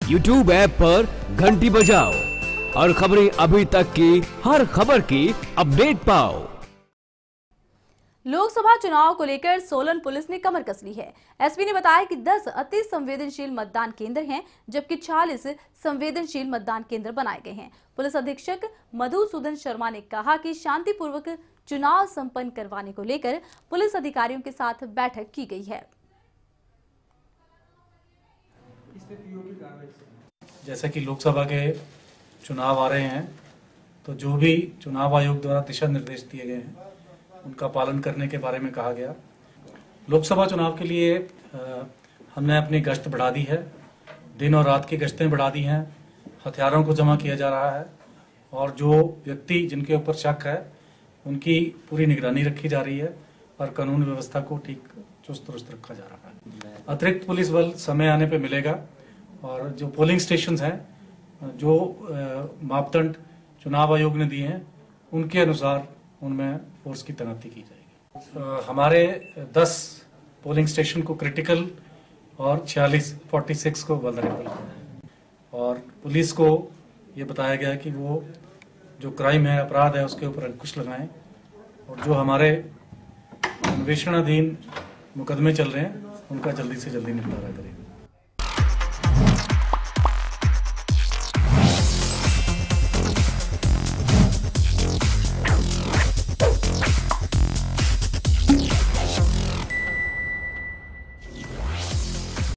YouTube app पर घंटी बजाओ और खबरें अभी तक की हर खबर की अपडेट पाओ। लोकसभा चुनाव को लेकर सोलन पुलिस ने कमर कस ली है। एसपी ने बताया कि 10 अति संवेदनशील मतदान केंद्र हैं, जबकि 40 संवेदनशील मतदान केंद्र बनाए गए हैं। पुलिस अधीक्षक मधुसूदन शर्मा ने कहा कि शांतिपूर्वक चुनाव संपन्न करवाने को लेकर पुलिस अधिकारियों के साथ बैठक की गई है। जैसा कि लोकसभा के चुनाव आ रहे हैं, तो जो भी चुनाव आयोग द्वारा दिशा निर्देश दिए गए हैं उनका पालन करने के बारे में कहा गया। लोकसभा चुनाव के लिए हमने अपनी गश्त बढ़ा दी है, दिन और रात की गश्तें बढ़ा दी हैं, हथियारों को जमा किया जा रहा है और जो व्यक्ति जिनके ऊपर शक है उनकी पूरी निगरानी रखी जा रही है और कानून व्यवस्था को ठीक चुस्त दुरुस्त रखा जा रहा है। अतिरिक्त पुलिस बल समय आने पे मिलेगा और जो पोलिंग स्टेशंस हैं, जो मापदंड चुनाव आयोग ने दिए हैं उनके अनुसार उनमें फोर्स की तैनाती की जाएगी। हमारे 10 पोलिंग स्टेशन को क्रिटिकल और 46 को वल्नरेबल और पुलिस को ये बताया गया है कि वो जो क्राइम है, अपराध है, उसके ऊपर अंकुश लगाएं और जो हमारे अन्वेषणाधीन मुकदमे चल रहे हैं उनका जल्दी से जल्दी निपटारा करें।